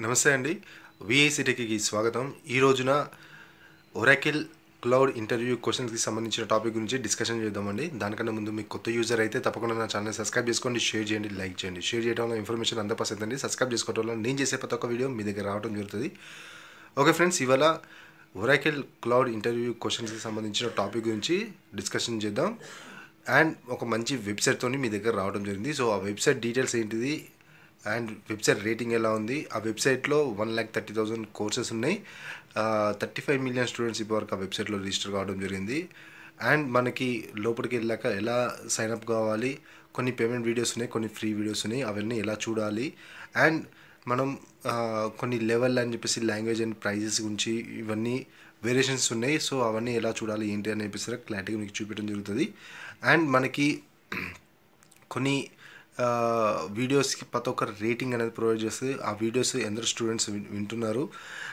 నమస్తే అండి. విఐసి టెక్‌కి స్వాగతం. ఈ రోజున ఒరాకిల్ క్లౌడ్ ఇంటర్వ్యూ క్వెషన్స్‌కి సంబంధించిన టాపిక్ గురించి డిస్కషన్ చేద్దామండి. దానికన్నా ముందు మీకు కొత్త యూజర్ అయితే తప్పకుండా నా ఛానెల్‌ని సబ్స్క్రైబ్ చేసుకోండి, షేర్ చేయండి, లైక్ చేయండి. షేర్ చేయడం వల్ల ఇన్ఫర్మేషన్ అందరికీ వస్తుందండి. సబ్స్క్రైబ్ చేసుకోవడం వల్ల నేను చేసే ప్రతి ఒక్క వీడియో మీ దగ్గర రావడం జరుగుతుంది. ఓకే ఫ్రెండ్స్, ఇవాళ ఒరాకిల్ క్లౌడ్ ఇంటర్వ్యూ క్వెషన్స్‌కి సంబంధించిన టాపిక్ గురించి డిస్కషన్ చేద్దాం. అండ్ ఒక మంచి వెబ్సైట్‌తోని మీ దగ్గర రావడం జరిగింది. సో ఆ వెబ్సైట్ డీటెయిల్స్ ఏంటిది అండ్ వెబ్సైట్ రేటింగ్ ఎలా ఉంది, ఆ వెబ్సైట్లో 1,30,000 కోర్సెస్ ఉన్నాయి. 35 మిలియన్ స్టూడెంట్స్ ఇప్పటివరకు ఆ వెబ్సైట్లో రిజిస్టర్ కావడం జరిగింది. అండ్ మనకి లోపలికి వెళ్ళాక ఎలా సైన్అప్ కావాలి, కొన్ని పేమెంట్ వీడియోస్ ఉన్నాయి, కొన్ని ఫ్రీ వీడియోస్ ఉన్నాయి, అవన్నీ ఎలా చూడాలి, అండ్ మనం కొన్ని లెవెల్ అని చెప్పేసి లాంగ్వేజ్ అండ్ ప్రైజెస్ గురించి ఇవన్నీ వేరియేషన్స్ ఉన్నాయి. సో అవన్నీ ఎలా చూడాలి ఏంటి అని చెప్పేసి క్లారిటీగా మీకు చూపించడం జరుగుతుంది. అండ్ మనకి కొన్ని వీడియోస్కి ప్రతి ఒక్క రేటింగ్ అనేది ప్రొవైడ్ చేస్తే ఆ వీడియోస్ ఎందరు స్టూడెంట్స్ వింటున్నారు,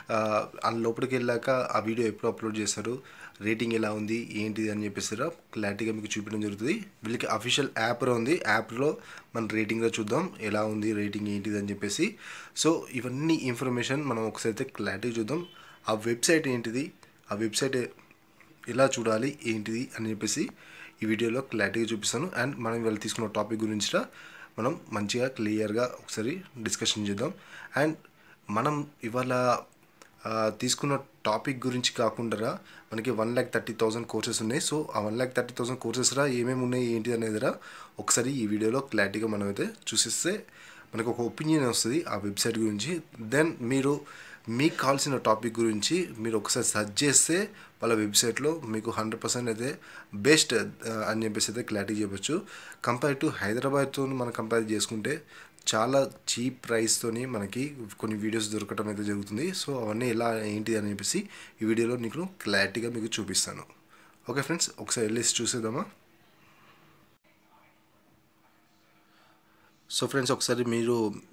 ఆ లోపలికి వెళ్ళాక ఆ వీడియో ఎప్పుడు అప్లోడ్ చేస్తారు, రేటింగ్ ఎలా ఉంది ఏంటిది అని చెప్పేసి క్లారిటీగా మీకు చూపించడం జరుగుతుంది. వీళ్ళకి అఫీషియల్ యాప్ ఉంది, యాప్లో మన రేటింగ్లో చూద్దాం ఎలా ఉంది రేటింగ్ ఏంటిది అని చెప్పేసి. సో ఇవన్నీ ఇన్ఫర్మేషన్ మనం ఒకసారి అయితే క్లారిటీగా చూద్దాం. ఆ వెబ్సైట్ ఏంటిది, ఆ వెబ్సైట్ ఎలా చూడాలి ఏంటిది అని చెప్పేసి ఈ వీడియోలో క్లారిటీగా చూపిస్తాను. అండ్ మనం ఇవాళ తీసుకున్న టాపిక్ గురించి మనం మంచిగా క్లియర్గా ఒకసారి డిస్కషన్ చేద్దాం. అండ్ మనం ఇవాళ తీసుకున్న టాపిక్ గురించి కాకుండా మనకి 1,30,000 కోర్సెస్ ఉన్నాయి. సో ఆ 1,30,000 కోర్సెస్ ఏమేమి ఉన్నాయి ఏంటి అనేది ఒకసారి ఈ వీడియోలో క్లారిటీగా మనం అయితే చూసిస్తే మనకు ఒక ఒపీనియన్ వస్తుంది ఆ వెబ్సైట్ గురించి. దెన్ మీరు మీకు కావాల్సిన టాపిక్ గురించి మీరు ఒకసారి సెర్చ్ చేస్తే వాళ్ళ వెబ్సైట్లో మీకు 100% అయితే బెస్ట్ అని చెప్పేసి అయితే క్లారిటీ చెప్పచ్చు. కంపేర్ టు హైదరాబాద్తో మనం కంపేర్ చేసుకుంటే చాలా చీప్ ప్రైస్తోని మనకి కొన్ని వీడియోస్ దొరకడం అయితే జరుగుతుంది. సో అవన్నీ ఎలా ఏంటి అని చెప్పేసి ఈ వీడియోలో నీకు క్లారిటీగా మీకు చూపిస్తాను. ఓకే ఫ్రెండ్స్, ఒకసారి వెళ్ళేసి చూసేద్దామా. సో ఫ్రెండ్స్, ఒకసారి మీరు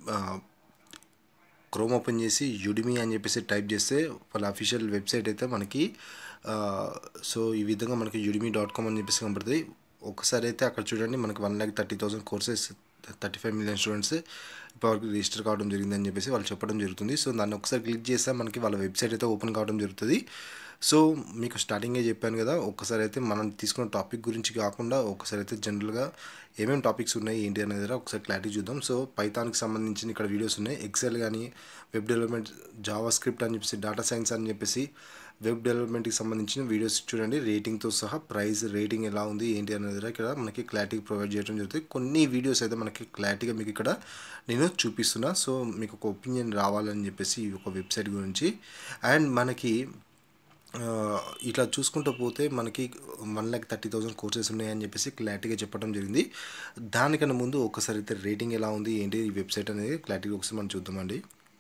క్రోమ్ ఓపెన్ చేసి యుడిమి అని చెప్పేసి టైప్ చేస్తే వాళ్ళ అఫీషియల్ వెబ్సైట్ అయితే మనకి సో ఈ విధంగా మనకి udemy.com అని చెప్పేసి కనబడుతుంది. ఒకసారి అయితే అక్కడ చూడండి, మనకి 1,30,000 కోర్సెస్ 35 మిలియన్ స్టూడెంట్స్ ఇప్పటివరకు రిజిస్టర్ కావడం జరిగిందని చెప్పేసి వాళ్ళు చెప్పడం జరుగుతుంది. సో దాన్ని ఒకసారి క్లిక్ చేస్తే మనకి వాళ్ళ వెబ్సైట్ అయితే ఓపెన్ కావడం జరుగుతుంది. సో మీకు స్టార్టింగే చెప్పాను కదా, ఒక్కసారి అయితే మనం తీసుకున్న టాపిక్ గురించి కాకుండా ఒకసారి అయితే జనరల్గా ఏమేమి టాపిక్స్ ఉన్నాయి ఏంటి అనేది ఒకసారి క్లారిటీ చూద్దాం. సో పైథాన్కి సంబంధించిన ఇక్కడ వీడియోస్ ఉన్నాయి, ఎక్సెల్ కానీ, వెబ్ డెవలప్మెంట్, జావా స్క్రిప్ట్ అని చెప్పేసి, డేటా సైన్స్ అని చెప్పేసి వెబ్ డెవలప్మెంట్కి సంబంధించిన వీడియోస్ చూడండి, రేటింగ్తో సహా ప్రైస్ రేటింగ్ ఎలా ఉంది ఏంటి అనేది ఇక్కడ మనకి క్లారిటీ ప్రొవైడ్ చేయడం జరుగుతుంది. కొన్ని వీడియోస్ అయితే మనకి క్లారిటీగా మీకు ఇక్కడ నేను చూపిస్తున్నా. సో మీకు ఒక ఒపీనియన్ రావాలని చెప్పేసి ఈ ఒక వెబ్సైట్ గురించి. అండ్ మనకి ఇట్లా చూసుకుంటూ పోతే మనకి 1,30,000 కోర్సెస్ ఉన్నాయని చెప్పేసి క్లారిటీగా చెప్పడం జరిగింది. దానికన్నా ముందు ఒకసారి అయితే రేటింగ్ ఎలా ఉంది ఏంటి ఈ వెబ్సైట్ అనేది క్లారిటీగా ఒకసారి మనం చూద్దామండి.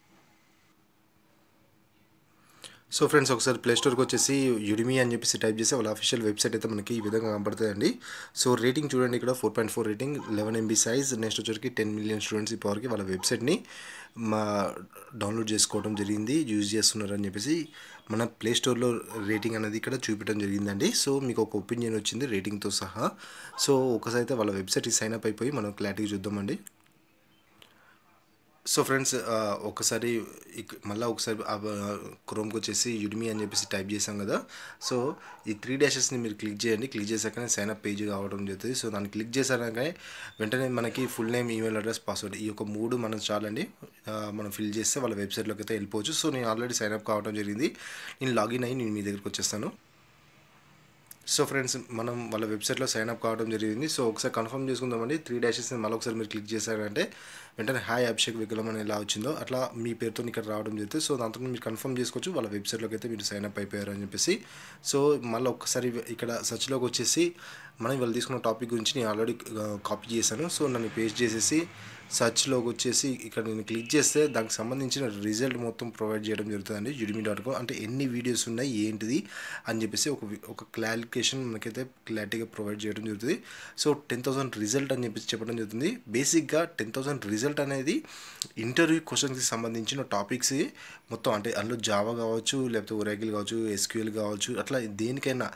సో ఫ్రెండ్స్, ఒకసారి ప్లేస్టోర్కి వచ్చేసి యుడిమి అని చెప్పేసి టైప్ చేసి వాళ్ళ అఫీషియల్ వెబ్సైట్ అయితే మనకి ఈ విధంగా కనబడుతుందండి. సో రేటింగ్ చూడండి, ఇక్కడ 4.4 రేటింగ్, 11 MB సైజ్, నెక్స్ట్ వచ్చరికి 10 మిలియన్ స్టూడెంట్స్ ఇప్పటివరకు వాళ్ళ వెబ్సైట్ని డౌన్లోడ్ చేసుకోవడం జరిగింది, యూజ్ చేస్తున్నారని చెప్పేసి మన ప్లేస్టోర్లో రేటింగ్ అనేది ఇక్కడ చూపించడం జరిగిందండి. సో మీకు ఒక ఒపీనియన్ వచ్చింది రేటింగ్తో సహా. సో ఒకసారి అయితే వాళ్ళ వెబ్సైట్కి సైన్ అప్ అయిపోయి మనం క్లారిటీగా చూద్దామండి. సో ఫ్రెండ్స్, ఒకసారి మళ్ళీ ఒకసారి క్రోమ్కి వచ్చేసి యుడిమి అని చెప్పేసి టైప్ చేసాం కదా. సో ఈ 3 డాషెస్ని మీరు క్లిక్ చేయండి, క్లిక్ చేశాకనే సైన్ అప్ పేజ్ కావడం జరుగుతుంది. సో దాన్ని క్లిక్ చేశాక వెంటనే మనకి full name, email address, password ఈ యొక్క 3 మనం చాలండి మనం ఫిల్ చేస్తే వాళ్ళ వెబ్సైట్లోకి అయితే వెళ్ళిపోవచ్చు. సో నేను ఆల్రెడీ సైన్ అప్ కావడం జరిగింది, నేను లాగిన్ అయ్యి నేను మీ దగ్గరికి వచ్చేస్తాను. సో ఫ్రెండ్స్, మనం వాళ్ళ వెబ్సైట్లో సైన్ అప్ కావడం జరిగింది. సో ఒకసారి కన్ఫర్మ్ చేసుకుందామండి. 3 డాషెస్ని మళ్ళీ ఒకసారి మీరు క్లిక్ చేశారంటే వెంటనే హాయ్ అభిషేక్ వికలం అని ఎలా వచ్చిందో అట్లా మీ పేరుతో ఇక్కడ రావడం జరుగుతుంది. సో దాంతో మీరు కన్ఫర్మ్ చేసుకోవచ్చు వాళ్ళ వెబ్సైట్లోకి అయితే మీరు సైన్ అప్ అయిపోయారు అని చెప్పేసి. సో మళ్ళీ ఒకసారి ఇక్కడ సర్చ్లోకి వచ్చేసి మనం వాళ్ళు తీసుకున్న టాపిక్ గురించి నేను ఆల్రెడీ కాపీ చేశాను. సో నన్ను పేస్ట్ చేసేసి సర్చ్లోకి వచ్చేసి ఇక్కడ నేను క్లిక్ చేస్తే దానికి సంబంధించిన రిజల్ట్ మొత్తం ప్రొవైడ్ చేయడం జరుగుతుందండి udemy.com. అంటే ఎన్ని వీడియోస్ ఉన్నాయి ఏంటిది అని చెప్పేసి ఒక క్లారిఫికేషన్ మనకైతే క్లారిటీగా ప్రొవైడ్ చేయడం జరుగుతుంది. సో 10,000 రిజల్ట్ అని చెప్పేసి చెప్పడం జరుగుతుంది. బేసిక్గా 10,000 రిజల్ట్ అనేది ఇంటర్వ్యూ క్వశ్చన్స్కి సంబంధించిన టాపిక్స్ మొత్తం, అంటే అందులో జావా కావచ్చు, లేకపోతే ఒరాకిల్ కావచ్చు, SQL కావచ్చు, అట్లా దేనికైనా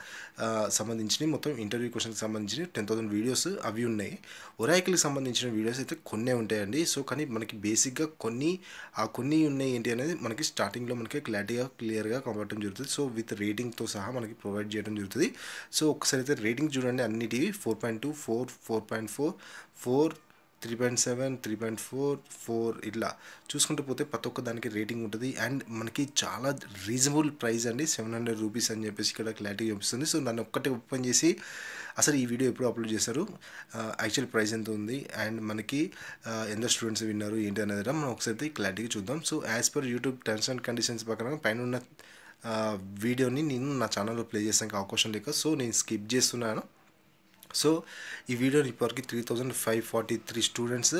సంబంధించినవి మొత్తం ఇంటర్వ్యూ క్వశ్చన్కి సంబంధించిన 10,000 వీడియోస్ అవి ఉన్నాయి. ఒరాకిల్కి సంబంధించిన వీడియోస్ అయితే కొన్నే ఉంటాయండి. సో కానీ మనకి బేసిక్గా కొన్ని ఉన్నాయి ఏంటి అనేది మనకి స్టార్టింగ్లో మనకి క్లియర్గా కనబడటం జరుగుతుంది. సో విత్ రేటింగ్తో సహా మనకి ప్రొవైడ్ చేయడం జరుగుతుంది. సో ఒకసారి అయితే రేటింగ్ చూడండి, అన్నిటివి 4.2, 4, 4.4, 4, 3.7, 3.4, 4 ఇట్లా చూసుకుంటూ పోతే ప్రతి ఒక్క దానికి రేటింగ్ ఉంటుంది. అండ్ మనకి చాలా రీజనబుల్ ప్రైస్ అండి, 700 రూపీస్ అని చెప్పేసి ఇక్కడ క్లారిటీ చూపిస్తుంది. సో దాన్ని ఒక్కటే ఓపెన్ చేసి అసలు ఈ వీడియో ఎప్పుడు అప్లోడ్ చేశారు, యాక్చువల్ ప్రైస్ ఎంత ఉంది, అండ్ మనకి ఎంత స్టూడెంట్స్ విన్నారు ఏంటి అనేది మనం ఒకసారి క్లారిటీగా చూద్దాం. So as per YouTube terms and conditions ప్రకారం పైన ఉన్న వీడియోని నేను నా ఛానల్లో ప్లే చేసానికి అవకాశం లేక సో నేను స్కిప్ చేస్తున్నాను. సో ఈ వీడియోని ఇప్పటివరకు 3543 స్టూడెంట్స్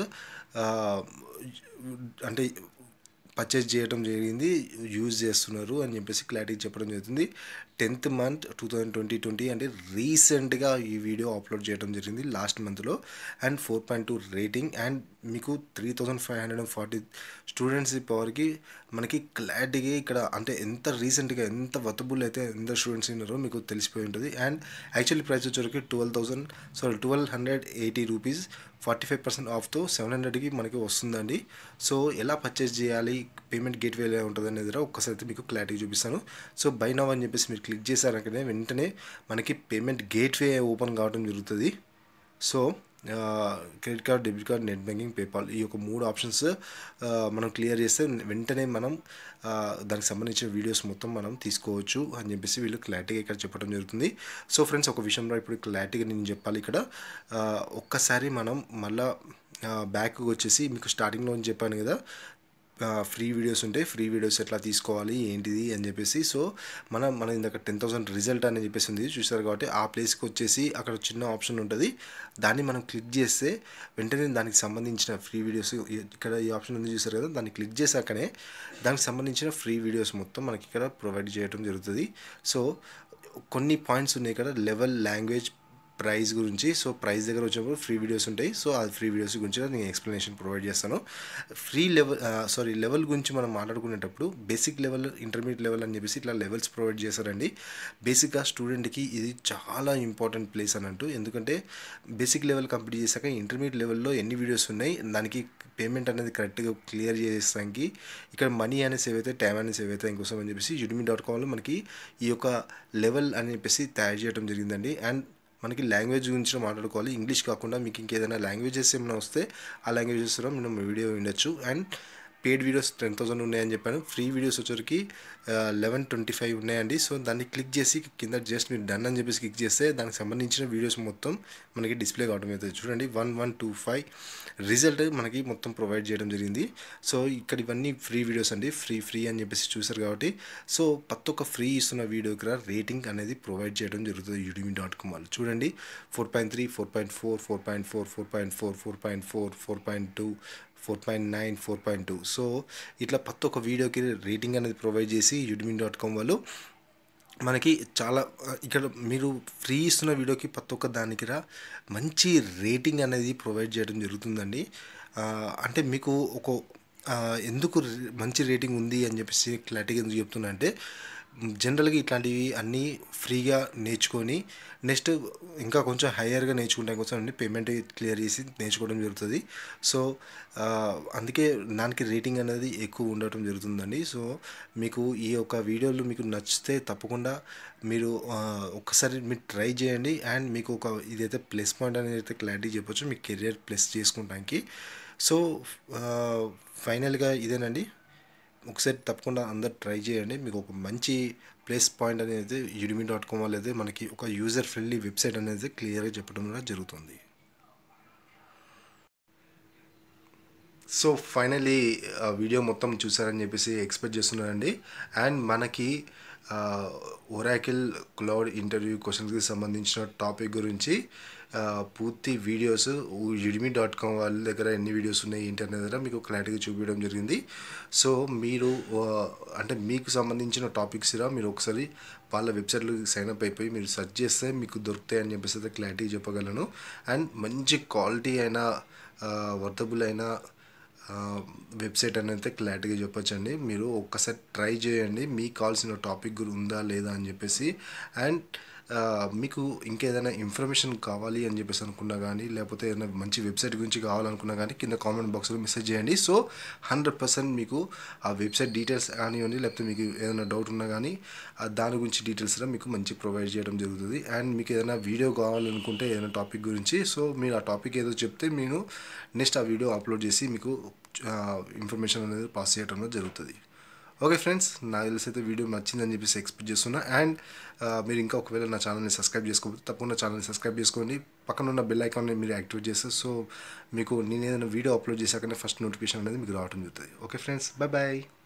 అంటే పర్చేజ్ చేయడం జరిగింది, యూజ్ చేస్తున్నారు అని చెప్పేసి క్లారిటీ చెప్పడం జరుగుతుంది. 10th month 2020 అంటే రీసెంట్గా ఈ వీడియో అప్లోడ్ చేయడం జరిగింది లాస్ట్ మంత్లో. అండ్ 4.2 రేటింగ్ అండ్ మీకు 3540 స్టూడెంట్స్ పవర్కి మనకి క్లారిటీగా ఇక్కడ అంటే ఎంత రీసెంట్గా ఎంత వతబుల్ అయితే ఎంత స్టూడెంట్స్ ఉన్నారో మీకు తెలిసిపోయి ఉంటుంది. అండ్ యాక్చువల్లీ ప్రైస్ వచ్చేసరికి 1280 రూపీస్, 45% ఆఫ్తో 700కి మనకి వస్తుందండి. సో ఎలా పర్చేస్ చేయాలి, పేమెంట్ గేట్వే ఎలా ఉంటుంది అనేది ఒక్కసారి అయితే మీకు క్లారిటీ చూపిస్తాను. సో బై నౌ అని చెప్పేసి మీరు క్లిక్ చేశారంటే వెంటనే మనకి పేమెంట్ గేట్వే ఓపెన్ కావడం జరుగుతుంది. So credit card, debit card, net banking, PayPal ఈ యొక్క 3 ఆప్షన్స్ మనం క్లియర్ చేస్తే వెంటనే మనం దానికి సంబంధించిన వీడియోస్ మొత్తం మనం తీసుకోవచ్చు అని చెప్పేసి వీళ్ళు క్లారిటీగా ఇక్కడ చెప్పడం జరుగుతుంది. సో ఫ్రెండ్స్ ఒక విషయంలో ఇప్పుడు క్లారిటీగా నేను చెప్పాలి ఇక్కడ. ఒక్కసారి మనం మళ్ళీ బ్యాక్కి వచ్చేసి మీకు స్టార్టింగ్లో చెప్పాను కదా ఫ్రీ వీడియోస్ ఉంటాయి, ఫ్రీ వీడియోస్ ఎట్లా తీసుకోవాలి ఏంటిది అని చెప్పేసి. సో మన ఇందాక 10,000 రిజల్ట్ అని చెప్పేసి ఉంది చూసారు కాబట్టి ఆ ప్లేస్కి వచ్చేసి అక్కడ చిన్న ఆప్షన్ ఉంటుంది, దాన్ని మనం క్లిక్ చేస్తే వెంటనే దానికి సంబంధించిన ఫ్రీ వీడియోస్ ఇక్కడ ఈ ఆప్షన్ ఉంది చూసారు కదా, దాన్ని క్లిక్ చేశాకనే దానికి సంబంధించిన ఫ్రీ వీడియోస్ మొత్తం మనకి ఇక్కడ ప్రొవైడ్ చేయడం జరుగుతుంది. సో కొన్ని పాయింట్స్ ఉన్నాయి ఇక్కడ, లెవెల్, లాంగ్వేజ్, ప్రైస్ గురించి. సో ప్రైస్ దగ్గర వచ్చినప్పుడు ఫ్రీ వీడియోస్ ఉంటాయి. సో ఆ ఫ్రీ వీడియోస్ గురించి నేను ఎక్స్ప్లెనేషన్ ప్రొవైడ్ చేస్తాను. లెవెల్ గురించి మనం మాట్లాడుకునేటప్పుడు బేసిక్ లెవెల్, ఇంటర్మీడియట్ లెవెల్ అని చెప్పేసి ఇట్లా లెవెల్స్ ప్రొవైడ్ చేశారండి. బేసిక్గా స్టూడెంట్కి ఇది చాలా ఇంపార్టెంట్ ప్లేస్ అన్నట్టు, ఎందుకంటే బేసిక్ లెవెల్ కంప్లీట్ చేశాక ఇంటర్మీడియట్ లెవెల్లో ఎన్ని వీడియోస్ ఉన్నాయి దానికి పేమెంట్ అనేది కరెక్ట్గా క్లియర్ చేసేదానికి ఇక్కడ మనీ అనేది సేవ్ అవుతాయి, టైం అనేది సేవ్ అవుతాయి. ఇంకోసం అని చెప్పేసి udemy.comలో మనకి ఈ యొక్క లెవెల్ అని చెప్పేసి తయారు చేయడం జరిగిందండి. అండ్ మనకి లాంగ్వేజ్ గురించి మాట్లాడుకోవాలి, ఇంగ్లీష్ కాకుండా మీకు ఇంకేదైనా లాంగ్వేజెస్ ఏమైనా వస్తే ఆ లాంగ్వేజెస్లో మనం వీడియో వినొచ్చు. అండ్ పెయిడ్ వీడియోస్ 10,000 ఉన్నాయని చెప్పాను, ఫ్రీ వీడియోస్ వచ్చరికి 1125 ఉన్నాయండి. సో దాన్ని క్లిక్ చేసి కింద జస్ట్ మీరు డన్ అని చెప్పేసి క్లిక్ చేస్తే దానికి సంబంధించిన వీడియోస్ మొత్తం మనకి డిస్ప్లే కావడం అవుతుంది. చూడండి 1125 రిజల్ట్ మనకి మొత్తం ప్రొవైడ్ చేయడం జరిగింది. సో ఇక్కడ ఇవన్నీ ఫ్రీ వీడియోస్ అండి, ఫ్రీ అని చెప్పేసి చూసారు కాబట్టి. సో ప్రతి ఒక్క ఫ్రీ ఇస్తున్న వీడియోకి రేటింగ్ అనేది ప్రొవైడ్ చేయడం జరుగుతుంది udemy.com వాళ్ళు. చూడండి 4.3, 4.4, 4.4, 4.4, 4.4, 4.2, 4.9, 4.2. సో ఇట్లా ప్రతి ఒక్క వీడియోకి రేటింగ్ అనేది ప్రొవైడ్ చేసి udemy.com వాళ్ళు మనకి చాలా ఇక్కడ మీరు ఫ్రీ ఇస్తున్న వీడియోకి ప్రతి ఒక్క దానికి మంచి రేటింగ్ అనేది ప్రొవైడ్ చేయడం జరుగుతుందండి. అంటే మీకు ఎందుకు మంచి రేటింగ్ ఉంది అని చెప్పేసి క్లారిటీగా ఎందుకు చెప్తున్నా అంటే, జనరల్గా ఇట్లాంటివి అన్నీ ఫ్రీగా నేర్చుకొని నెక్స్ట్ ఇంకా కొంచెం హయ్యర్గా నేర్చుకుంటాం కోసం అన్ని పేమెంట్ క్లియర్ చేసి నేర్చుకోవడం జరుగుతుంది. సో అందుకే దానికి రేటింగ్ అనేది ఎక్కువ ఉండటం జరుగుతుందండి. సో మీకు ఈ యొక్క వీడియోలు మీకు నచ్చితే తప్పకుండా మీరు ఒక్కసారి మీరు ట్రై చేయండి. అండ్ మీకు ఇదైతే ప్లస్ పాయింట్ అనేది అయితే క్లారిటీ చెప్పొచ్చు మీ కెరియర్ ప్లస్ చేసుకుంటానికి. సో ఫైనల్గా ఇదేనండి, ఒకసారి తప్పకుండా అందరు ట్రై చేయండి. మీకు ఒక మంచి ప్లేస్ పాయింట్ అనేది udemy.com వాళ్ళు అయితే మనకి ఒక యూజర్ ఫ్రెండ్లీ వెబ్సైట్ అనేది క్లియర్గా చెప్పడం జరుగుతుంది. సో ఫైనలీ వీడియో మొత్తం చూసారని చెప్పేసి ఎక్స్పెక్ట్ చేస్తున్నానండి. అండ్ మనకి ఒరాకిల్ క్లౌడ్ ఇంటర్వ్యూ క్వశ్చన్స్కి సంబంధించిన టాపిక్ గురించి పూర్తి వీడియోస్ udemy.com వాళ్ళ దగ్గర ఎన్ని వీడియోస్ ఉన్నాయి ఏంటి అనేది మీకు క్లారిటీగా చూపించడం జరిగింది. సో మీరు అంటే మీకు సంబంధించిన టాపిక్స్ మీరు ఒకసారి వాళ్ళ వెబ్సైట్లో సైన్అప్ అయిపోయి మీరు సెర్చ్ చేస్తే మీకు దొరుకుతాయి అని చెప్పేసి అయితే క్లారిటీ చెప్పగలను. అండ్ మంచి క్వాలిటీ అయిన వర్తబుల్ అయిన వెబ్సైట్ అని అయితే క్లారిటీగా చెప్పొచ్చండి. మీరు ఒక్కసారి ట్రై చేయండి, మీకు కావాల్సిన టాపిక్ ఉందా లేదా అని చెప్పేసి. అండ్ మీకు ఇంకేదైనా ఇన్ఫర్మేషన్ కావాలి అని చెప్పేసి అనుకున్నా కానీ, లేకపోతే ఏదైనా మంచి వెబ్సైట్ గురించి కావాలనుకున్నా కానీ కింద కామెంట్ బాక్స్లో మెసేజ్ చేయండి. సో 100% మీకు ఆ వెబ్సైట్ డీటెయిల్స్ కానివ్వండి, లేకపోతే మీకు ఏదైనా డౌట్ ఉన్నా కానీ దాని గురించి డీటెయిల్స్ మీకు మంచి ప్రొవైడ్ చేయడం జరుగుతుంది. అండ్ మీకు ఏదైనా వీడియో కావాలనుకుంటే ఏదైనా టాపిక్ గురించి, సో మీరు ఆ టాపిక్ ఏదో చెప్తే నేను నెక్స్ట్ ఆ వీడియో అప్లోడ్ చేసి మీకు ఇన్ఫర్మేషన్ అనేది పాస్ చేయడం జరుగుతుంది. ఓకే ఫ్రెండ్స్, నాకు తెలిసి అయితే వీడియో నచ్చిందని చెప్పేసి ఎక్స్పెక్ట్ చేస్తున్నా. అండ్ మీరు ఇంకా ఒకవేళ నా ఛానల్ని సబ్స్క్రైబ్ చేసుకోకపోతే తప్పకుండా ఛానల్ని సబ్స్క్రైబ్ చేసుకోండి. పక్కన ఉన్న బెల్ ఐకాన్ని మీరు యాక్టివేట్ చేస్తే సో మీకు నేను ఏదైనా వీడియో అప్లోడ్ చేశాకనే ఫస్ట్ నోటిఫికేషన్ అనేది మీకు రావడం జరుగుతుంది. Okay friends, bye bye.